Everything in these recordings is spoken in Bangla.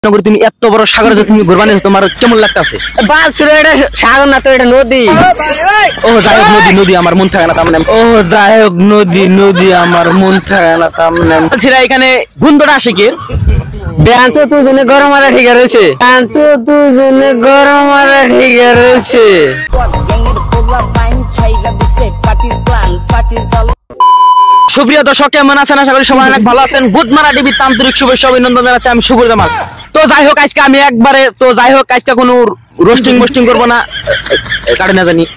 তুমি এত বড় সাগরে তুমি ঘুরবা নিছো তোমার কেমন লাগতেছে? বাল ছিল এটা সাগর না তো এটা নদী। ও যাই হোক নদী নদী আমার মন থাকে না তার মানে। ও যাই হোক নদী নদী আমার মন থাকে না তার মানে। বলছিরা এখানে গুন্দটা আসে কি? ডান্সও দুজনে গরম আর ঠিক রয়েছে। ডান্সও দুজনে গরম আর ঠিক রয়েছে। সুপ্রিয় দর্শক কেমন আছেন? আশা করি সবাই অনেক ভালো আছেন। বুধমারা টিভির তান্ত্রিক শুভেচ্ছা অভিনন্দন জানাচ্ছি আমি শুকুর জামাল। তো যাই হোক আজকে আমি একবারে আজকে কোনো রোস্টিং করবো না, কারণ না জানি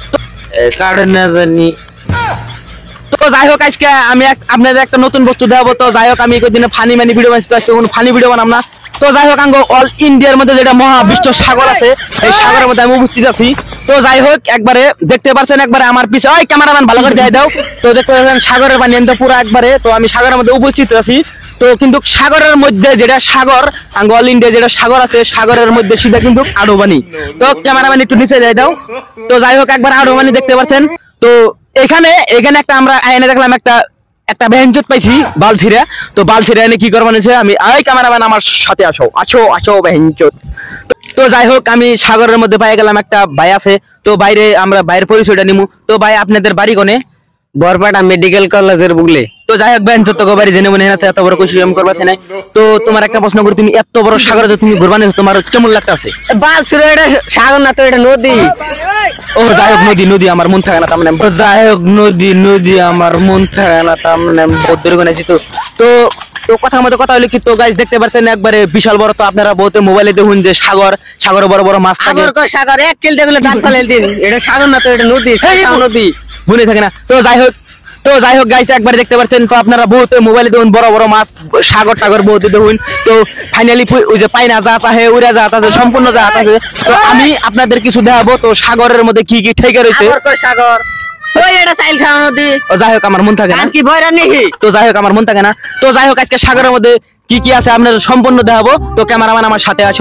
তো যাই হোক আজকে আমি আপনাদের একটা নতুন বস্তু দেখাবো। তো যাই হোক আমি দিনে ফানি ভিডিও বানাচ্ছি, আজকে কোনো ফানি ভিডিও বানাম না। তো যাই হোক অল ইন্ডিয়ার মধ্যে যেটা মহাবিশ্ব সাগর আছে এই সাগরের মধ্যে আমি উপস্থিত আছি। তো যাই হোক একবারে দেখতে পাচ্ছেন একবারে আমার পিছে ওই ক্যামেরাম্যান ভালো করে দিয়ে দাও। তো দেখতে পাচ্ছেন সাগরের পানি আমি তো পুরো একবারে তো আমি সাগরের মধ্যে উপস্থিত আছি। তো কিন্তু সাগরের মধ্যে যেটা সাগর অল ইন্ডিয়া যেটা সাগর আছে সাগরের মধ্যে সিধা কিন্তু আড়ুবানি। তো ক্যামেরাম্যান একটু নিচে দিয়ে দাও। তো যাই হোক একবার আড়ুবানি দেখতে পাচ্ছেন। তো এখানে একটা আমরা আয়নে দেখলাম একটা ভ্যানজট পাইছি বালছিরা। তো বালছিরা এনে কি করবো নিছে আমি এই ক্যামেরাম্যান আমার সাথে আসো ভ্যানজট। তো যাই হোক আমি সাগরের মধ্যে পাই গেলাম একটা ভাই আছে। তো বাইরে আমরা বাইরের পরিচয়টা নিমু। তো ভাই আপনাদের বাড়ি কোনে? বরপাটা মেডিকেল কলেজের বুগলে। তো যাই হোক ভ্যানজট তো বাড়ি জেনে মনে আছে এত বড় খুশি আমি করবাছে নাই। তো তোমার একটা প্রশ্ন করি, তুমি এত বড় সাগরে তুমি ঘুরবা নিছো তোমার কেমন লাগতেছে? বাল ছিল এটা সাগর না তো এটা নদী। ও যাই হোক নদী নদী আমার মন থাকে না তার মানে। যাই হোক নদী নদী আমার মন থাকে না তার মানে বহুত দূরে গেছি। তো কথার মধ্যে কথা হলো কি, তো গাইস দেখতে পাচ্ছেন একবারে বিশাল বড়। তো আপনারা বহুত মোবাইলে দেখুন যে সাগরে বড় বড় মাছ থাকে। সাগর এক কিল দেখলে দাঁত ফালাই দিন। এটা সাগর না তো এটা নদী। নদী মনে থাকে না। তো যাই হোক গাইস একবার দেখতে পাচ্ছেন তো আপনারা বহুত মোবাইলে দেখুন বড় বড় মাছ সাগর বহুত দেখুন। তো ফাইনালি ওই যে পাইনা জাহাজ আছে উড়া জাহাজ আছে সম্পূর্ণ জাহাজ আছে। তো আমি আপনাদের কিছু দেখাবো তো সাগরের মধ্যে কি কি ঠেকে রয়েছে। সাগর ওই এটা চাইল খাওয়া নদী। ও যাই হোক আমার মন থাকে না কি ভয়রা নেই। তো যাই হোক আমার মন থাকে না। তো যাই হোক আজকে সাগরের মধ্যে কি কি আছে আপনাদের সম্পূর্ণ দেখাবো। তো ক্যামেরাম্যান আমার সাথে আসো।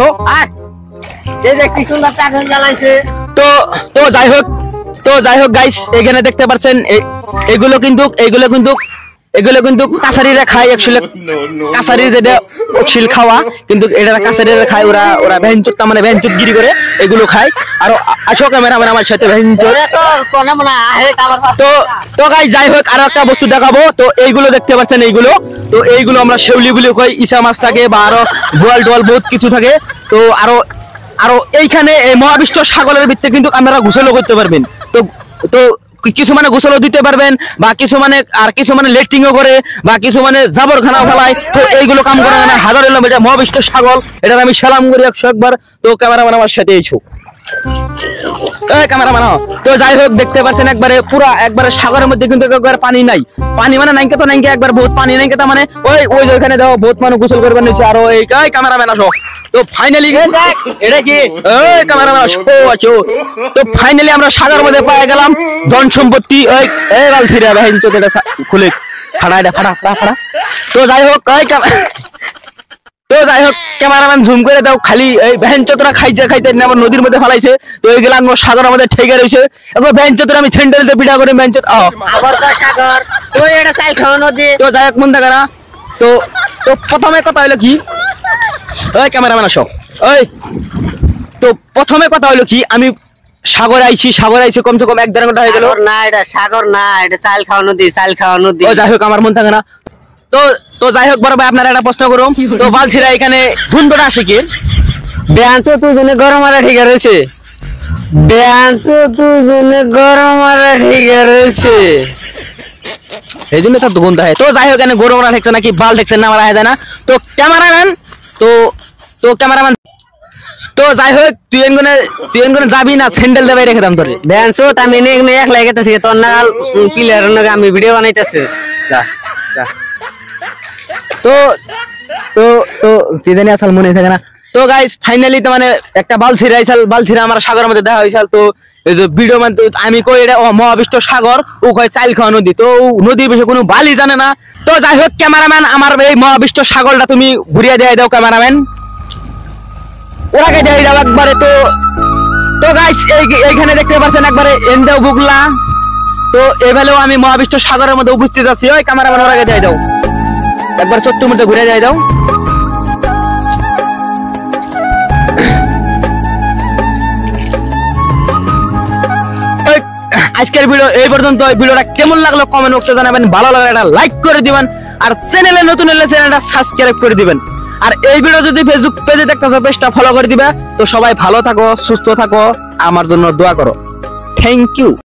এই যে কি সুন্দর টাকা জ্বালাইছে। তো যাই হোক গাইস এখানে দেখতে পাচ্ছেন এগুলো কিন্তু কাছারিরা খায়। অ্যাকচুয়ালি কাছারি যেটা শিল খাওয়া কিন্তু এটা কাছারিরা খায়। ওরা ভ্যানচুত মানে ভ্যানচুত গিরি করে এগুলো খায়। আর আসো ক্যামেরাম্যান আমার সাথে ভ্যানচুত। তো গাইস যাই হোক আরো একটা বস্তু দেখাবো। তো এইগুলো দেখতে পাচ্ছেন এইগুলো আমরা শেউলি বলে কই। ইসা মাছ থাকে বা আরো বোয়াল টোয়াল বহুত কিছু থাকে। তো আরো এইখানে এই মহাবিশ্ব সাগরের ভিতরে কিন্তু আপনারা গোসলও করতে পারবেন। তো কিছু মানে গোসলও দিতে পারবেন বা কিছু মানে লেট্রিংও করে বা কিছু মানে জাবরখানাও ফেলায়। তো এইগুলো কাম করে না হাজার এলাম এটা মহাবিশ্ব সাগর। এটা আমি সালাম করি 101 বার। তো ক্যামেরাম্যান আমার সাথে এইছো ক্যামেরাম্যান। তো যাই হোক দেখতে পাচ্ছেন একবারে সাগরের মধ্যে কিন্তু পানি নাই। পানি মানে নাইকে তো নাইকে একবার বহুত পানি নাইকে তা মানে ওই ওইখানে দেখো বহুত মানুষ গোসল করবেন নিচে। আর এই ক্যামেরাম্যান আসো। তো ফাইনালি এটা কি ক্যামেরাম্যান আসো। তো ফাইনালি আমরা সাগরের মধ্যে পাই গেলাম ধন সম্পত্তি। এই বালছিরা ভাই তো এটা খুলে ফাড়া। তো যাই হোক ক্যামেরাম্যান জুম করে দাও। খালি এই ভ্যান চতরা খাইছে আবার নদীর মধ্যে ফেলাইছে। তো এইগুলো আমার সাগরের মধ্যে ঠেকে রয়েছে। এখন ভ্যান চতরা আমি ছেন্ডেলতে পিঠা করে ভ্যান চত আবার সাগর ওই এটা চাইল খাওয়া নদী। তো যাই হোক মন থাকে না। তো প্রথমে কথা হলো কি, ওই ক্যামেরাম্যান আসো। তো প্রথমে কথা হলো কি, আমি সাগরে আইছি কমসে কম 1-1.5 ঘন্টা হয়ে গেল। না এটা সাগর না এটা চাইল খাওয়া নদী। ও যাই হোক আমার মন থাকে না। তো যাই হোক বড় ভাই আপনারা একটা প্রশ্ন করুন। তো বালছিরা এখানে ধুন্দটা আসে কি? ডান্সও দুজনে গরম আর ঠিক রয়েছে। এই জন্য তার গন্ধ হয়। তো যাই হোক এখানে গরম ঠেকছে নাকি বাল ঠেকছে না আমার যায় না। তো ক্যামেরাম্যান তো যাই হোক তুই এনগনে যাবি না স্যান্ডেল দেবাই রেখে দাম তোরে ডান্সও আমি নেক এক লাগাইতেছি তোর নাগাল প্লেয়ার নাকি আমি ভিডিও বানাইতেছি। যা তো কি জানি আসল মনে থাকে না। তো গাইস ফাইনালি তো মানে একটা বালছিরা আমার সাগরের মধ্যে দেখা হয়েছিল। তো এই যে ভিডিও মানে আমি কই এটা মহাবিশ্ব সাগর ও কয় চাইল খাওয়া নদী। তো নদীর বিষয়ে কোনো বালি জানে না। তো যাই হোক ক্যামেরাম্যান আমার এই মহাবিশ্ব সাগরটা তুমি ঘুরিয়ে দিয়ে দাও ক্যামেরাম্যান। ওরাকে দিয়ে দাও একবারে। তো গাইস এইখানে দেখতে পাচ্ছেন একবারে এন্ডাও বুগলা। তো এবেলেও আমি মহাবিশ্ব সাগরের মধ্যে উপস্থিত আছি। ওই ক্যামেরাম্যান ওরাকে দিয়ে দাও একবার ছোট্ট মধ্যে ঘুরে দিয়ে দাও। আজকের ভিডিও এই পর্যন্ত। ভিডিওটা কেমন লাগলো কমেন্ট বক্সে জানাবেন, ভালো লাগলে একটা লাইক করে দিবেন, আর চ্যানেলে নতুন হলে চ্যানেলটা সাবস্ক্রাইব করে দিবেন। আর এই ভিডিও যদি ফেসবুক পেজে দেখতেছো পেজটা ফলো করে দিবে। তো সবাই ভালো থাকো, সুস্থ থাকো, আমার জন্য দোয়া করো। Thank you.